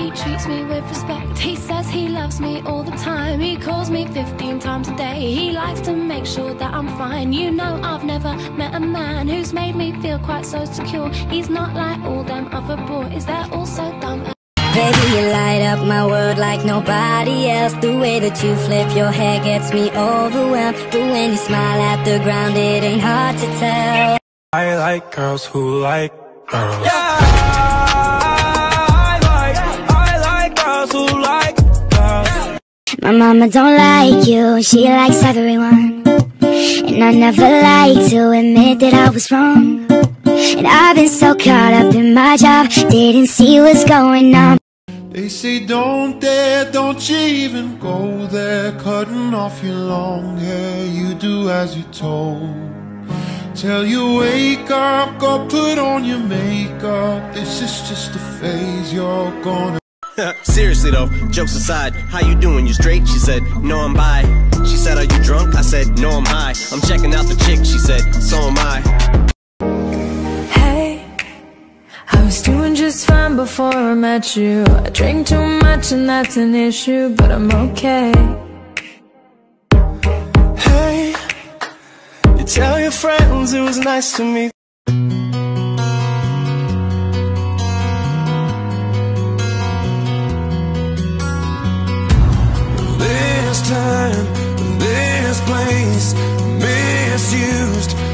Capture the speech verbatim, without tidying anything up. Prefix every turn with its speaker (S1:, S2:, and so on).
S1: he treats me with respect. He says he loves me all the time. He calls me fifteen times a day. He likes to make sure that I'm fine. You know, I've never met a man who's made me feel quite so secure. He's not like all them other boys, they're all so dumb.
S2: Baby, you light up my world like nobody else. The way that you flip your hair gets me overwhelmed. But when you smile at the ground, it ain't hard to tell.
S3: I like girls who like girls. Yeah, I like, I like girls who like girls.
S2: My mama don't like you, she likes everyone. And I never like to admit that I was wrong. And I've been so caught up in my job, didn't see what's going on.
S4: They say don't dare, don't you even go there. Cutting off your long hair, you do as you're told. Tell you wake up, go put on your makeup. This is just a phase, you're gonna.
S5: Seriously though, jokes aside, how you doing? You straight? She said, no I'm bi. She said, are you drunk? I said, no I'm high. I'm checking out the chick, she said, so am I.
S6: I was doing just fine before I met you. I drink too much and that's an issue, but I'm okay.
S3: Hey, you tell your friends it was nice to meet. This time, this place, misused.